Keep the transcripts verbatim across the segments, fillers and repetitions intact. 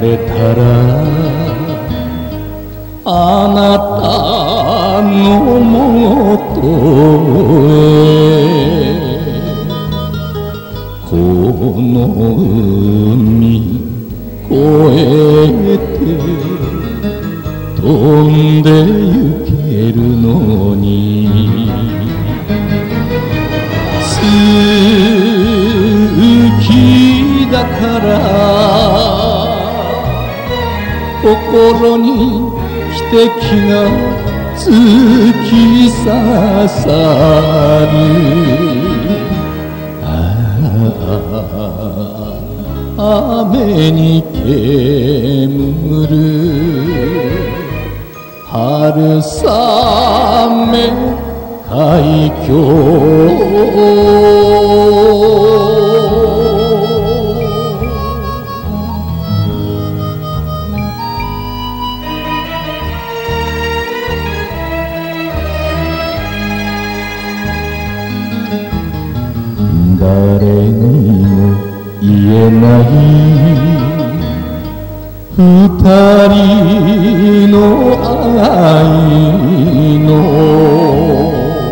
れたらあなたのもとへこの海越えて飛んで行けるのに好きだから心に汽笛が突き刺さる雨に煙る春雨海峡誰にも言えない二人の愛の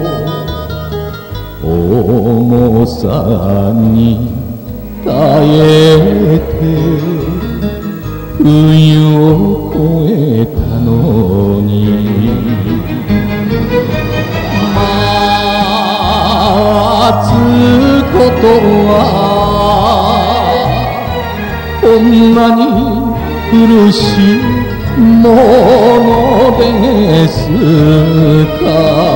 重さに耐えて冬を越えたのに待つことはこんなに苦しいものですか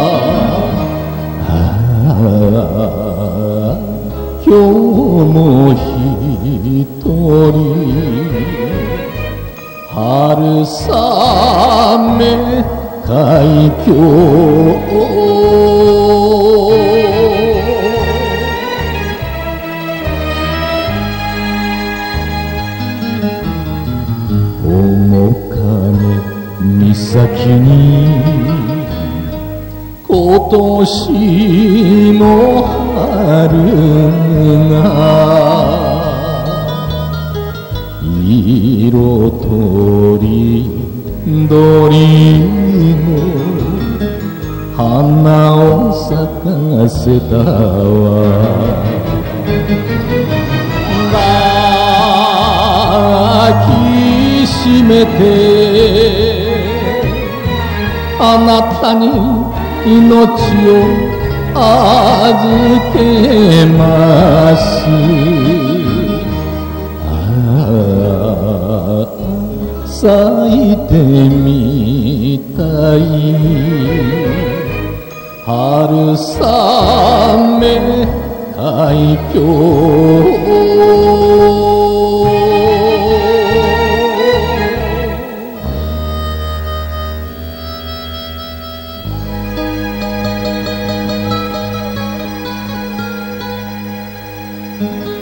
ああ今日も一人春雨海峡岬に今年も春が色とりどりの花を咲かせたわ抱きしめてあなたに命を預けますああ咲いてみたい春雨海峡うん。